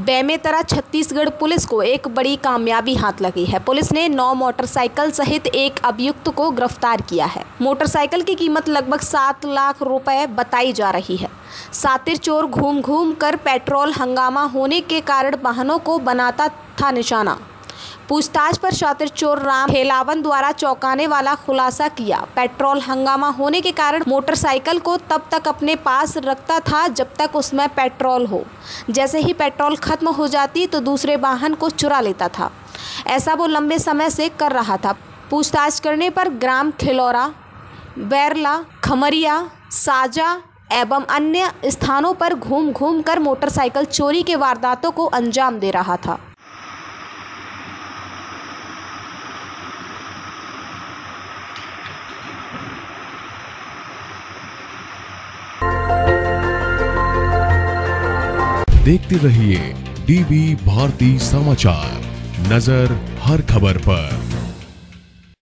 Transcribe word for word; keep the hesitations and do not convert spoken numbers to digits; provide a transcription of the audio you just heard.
Bemetara Chhattisgarh police को एक बड़ी कामयाबी हाथ लगी है। पुलिस ने नौ मोटरसाइकिल सहित एक अभियुक्त को गिरफ्तार किया है। मोटरसाइकिल की कीमत लगभग सात लाख रुपए बताई जा रही है। सातिर चोर घूम घूम कर पेट्रोल हंगामा होने के कारण वाहनों को बनाता था निशाना। पूछताछ पर शातिर चोर राम हेलावन द्वारा चौंकाने वाला खुलासा किया। पेट्रोल हंगामा होने के कारण मोटरसाइकिल को तब तक अपने पास रखता था जब तक उसमें पेट्रोल हो। जैसे ही पेट्रोल खत्म हो जाती तो दूसरे वाहन को चुरा लेता था। ऐसा वो लंबे समय से कर रहा था। पूछताछ करने पर ग्राम खिलौरा, बैरला, खमरिया, साजा एवं अन्य स्थानों पर घूम घूम कर मोटरसाइकिल चोरी के वारदातों को अंजाम दे रहा था। देखते रहिए डीबी भारती समाचार, नजर हर खबर पर।